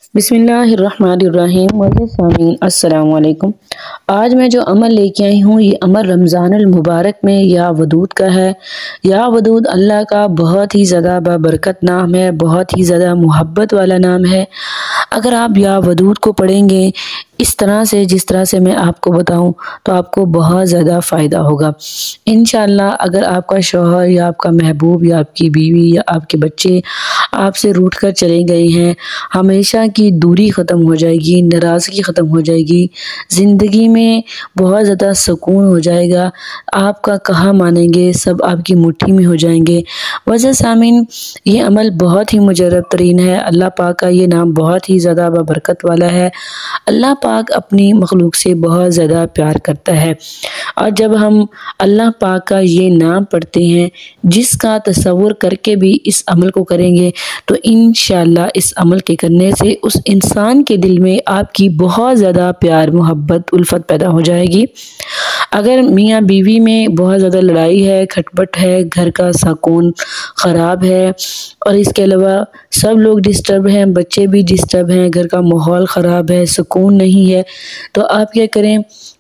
बिस्मिल्लाहिर्रहमानिर्रहीम। सामीन अस्सलाम वालेकुम। आज मैं जो अमल लेके आई हूँ ये अमल रमज़ानुल मुबारक में या वदूद का है। या वदूद अल्लाह का बहुत ही ज़्यादा बरकत नाम है, बहुत ही ज़्यादा मोहब्बत वाला नाम है। अगर आप या वदूद को पढ़ेंगे इस तरह से जिस तरह से मैं आपको बताऊं तो आपको बहुत ज़्यादा फ़ायदा होगा इंशाअल्लाह। अगर आपका शौहर या आपका महबूब या आपकी बीवी या आपके बच्चे आपसे रूठ कर चले गए हैं, हमेशा की दूरी ख़त्म हो जाएगी, नाराज़गी ख़त्म हो जाएगी, ज़िंदगी में बहुत ज़्यादा सुकून हो जाएगा। आपका कहा मानेंगे, सब आपकी मुट्ठी में हो जाएंगे। वजह सामीन ये अमल बहुत ही मुजर्रब तरीन है। अल्लाह पाक का ये नाम बहुत ही ज़्यादा बरकत वाला है। अल्लाह पाक अपनी मखलूक से बहुत ज़्यादा प्यार करता है और जब हम अल्लाह पाक का ये नाम पढ़ते हैं, जिसका तसव्वुर करके भी इस अमल को करेंगे तो इंशाअल्लाह इस अमल के करने से उस इंसान के दिल में आपकी बहुत ज़्यादा प्यार, मोहब्बत, उल्फत पैदा हो जाएगी। अगर मियाँ बीवी में बहुत ज़्यादा लड़ाई है, खटपट है, घर का सुकून ख़राब है और इसके अलावा सब लोग डिस्टर्ब हैं, बच्चे भी डिस्टर्ब हैं, घर का माहौल ख़राब है, सुकून नहीं है, तो आप क्या करें,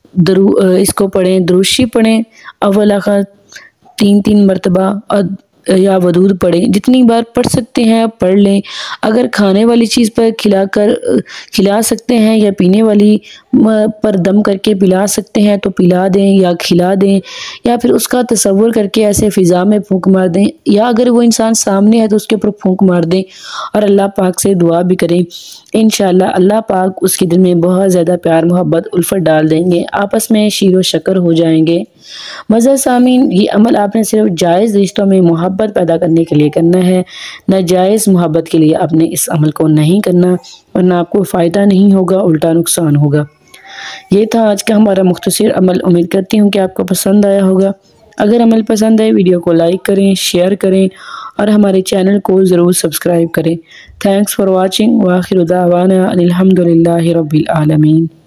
इसको पढ़ें, दुरूशी पढ़ें अव्वल आखिर 3-3 मरतबा और या वदूद पढ़ें। जितनी बार पढ़ सकते हैं आप पढ़ लें। अगर खाने वाली चीज़ पर खिला सकते हैं या पीने वाली पर दम करके पिला सकते हैं तो पिला दें या खिला दें, या फिर उसका तसव्वुर करके ऐसे फ़िज़ा में फूंक मार दें, या अगर वो इंसान सामने है तो उसके ऊपर फूंक मार दें और अल्लाह पाक से दुआ भी करें। इंशाअल्लाह अल्लाह पाक उसके दिल में बहुत ज़्यादा प्यार, मोहब्बत, उल्फत डाल देंगे, आपस में शीरो शकर हो जाएंगे। मज़ा सामीन ये अमल आपने सिर्फ जायज़ रिश्तों में मोहब्बत पैदा करने के लिए करना है, नाजायज़ मोहब्बत के लिए आपने इस अमल को नहीं करना, वरना आपको फ़ायदा नहीं होगा, उल्टा नुकसान होगा। ये था आज का हमारा मुख्तसर अमल। उम्मीद करती हूँ कि आपको पसंद आया होगा। अगर अमल पसंद आए वीडियो को लाइक करें, शेयर करें और हमारे चैनल को ज़रूर सब्सक्राइब करें। Thanks for watching. व आखिर दावाना अनिल हम्दुलिल्लाहि रब्बिल आलमीन।